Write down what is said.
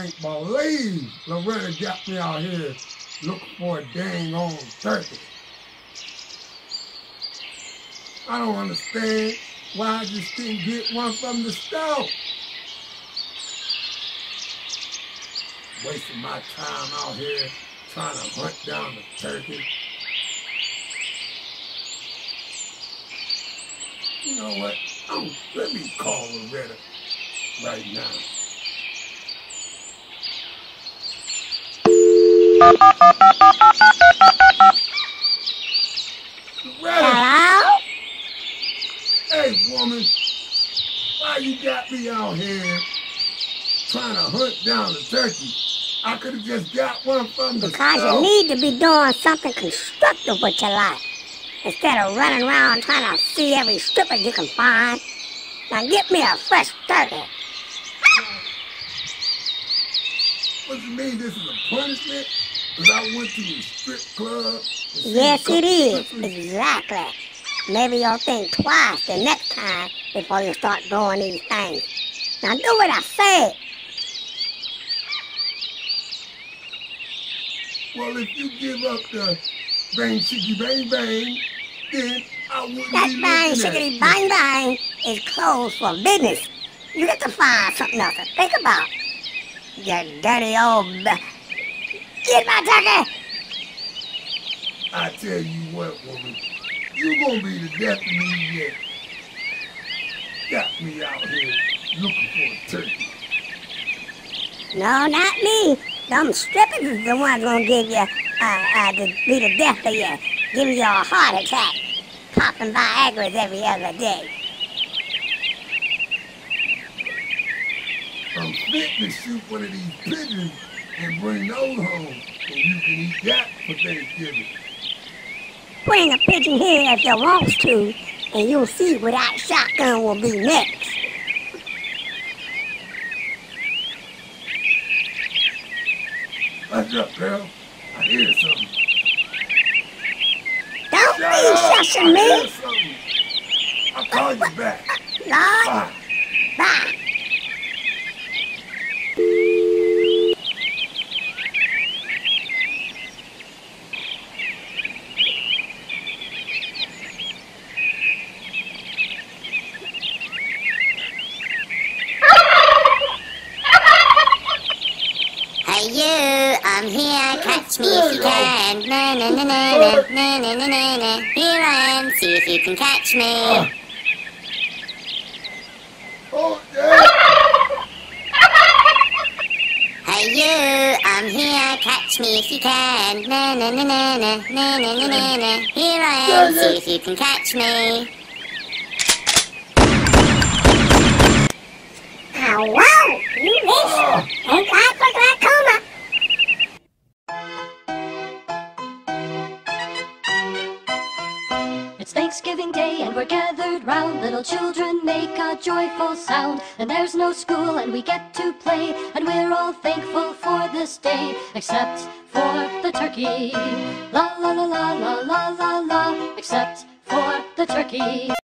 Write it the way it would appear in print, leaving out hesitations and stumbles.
can't believe Loretta got me out here looking for a dang on turkey. I don't understand why I just didn't get one from the store. Wasting my time out here trying to hunt down the turkey. You know what? Let me call Loretta right now. Loretta! Hello? Hey, woman. Why you got me out here trying to hunt down the turkey? I could have just got one from the Because store. you need to be doing something constructive with your life, instead of running around trying to see every stupid you can find. Now get me a fresh turkey. What you mean this is a punishment? Because I went to a strip club? Yes, it is. Exactly. Maybe you'll think twice the next time before you start doing these things. Now do what I said. Well, if you give up the bang, chicky, bang, bang, then I wouldn't That be bang, looking at shiggity, you. bang, bang is closed for business. You got to find something else to think about. You dirty old... Get my turkey! I tell you what, woman, you gonna be the death of me yet. Got me out here looking for a turkey. No, not me. Them strippers is the ones gonna give you, be the death of you. Give you a heart attack. Popping Viagra's every other day. I'm fit to shoot one of these pigeons and bring those home, and you can eat that for Thanksgiving. Bring a pigeon here if you want to, and you'll see what that shotgun will be next. What's up, girl? I hear something. Don't Shut be up! shushing I me. hear something. I'll call you back. Lord, Bye. bye. Hey you, I'm here, catch me if you can. Na na na na na na na na na na. Here I am, see if you can catch me. Oh, yeah. Hey you, I'm here, catch me if you can. Na na na na na na na na na na. Here I am, see if you can catch me. Hello, you missed. Ain't I for glaucoma? It's Thanksgiving Day and we're gathered round. Little children make a joyful sound. And there's no school and we get to play. And we're all thankful for this day, except for the turkey. La la la la la la la la, except for the turkey.